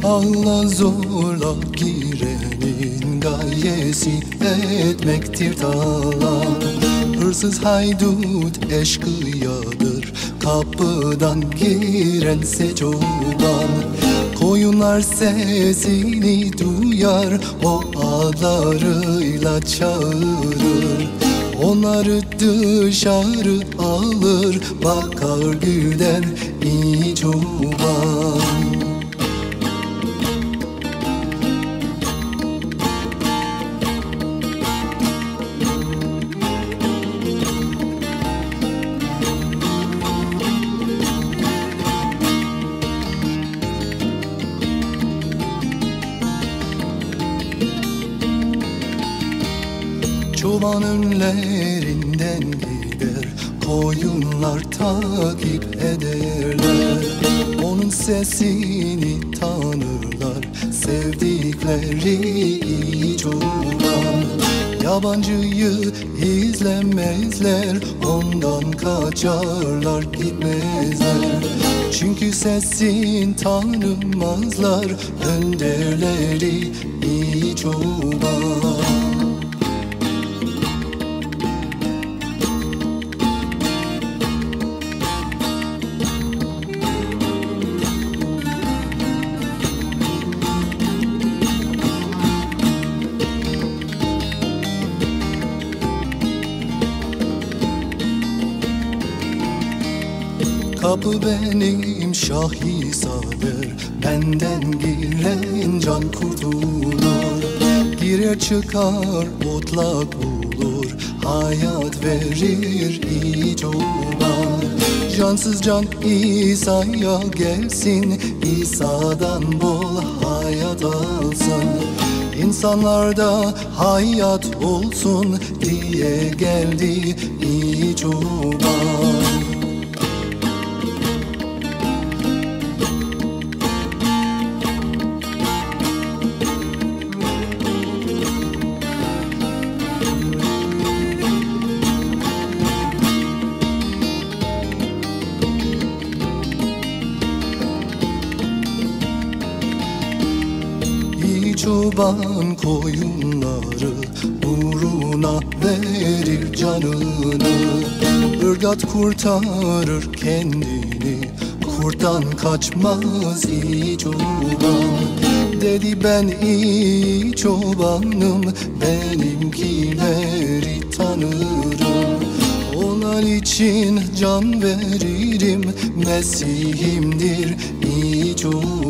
Allah zorla girenin gayesi etmektir talan. Hırsız haydut eşkıyadır, kapıdan girense çoban. Koyunlar sesini duyar, o adlarıyla çağırır. Onları dışarı alır, bakar güler iyi çoban. Çoban önlerinden gider, koyunlar takip ederler. Onun sesini tanırlar, sevdikleri iyi çoban. Yabancıyı izlemezler, ondan kaçarlar gitmezler. Çünkü sesini tanımazlar, önderleri iyi çoban. Kapı benim Şahisader, benden giren can kurtulur. Girer çıkar otlak bulur, hayat verir iyi çoban. Cansız can İsa'ya gelsin, İsa'dan bol hayat alsın. İnsanlarda hayat olsun diye geldi iyi çoban. Çoban koyunları uğruna verir canını. Irgat kurtarır kendini, kurttan kaçmaz iyi çoban. Dedi ben iyi çobanım, benimkileri tanırım. Onlar için can veririm, Mesih'imdir iyi çoban.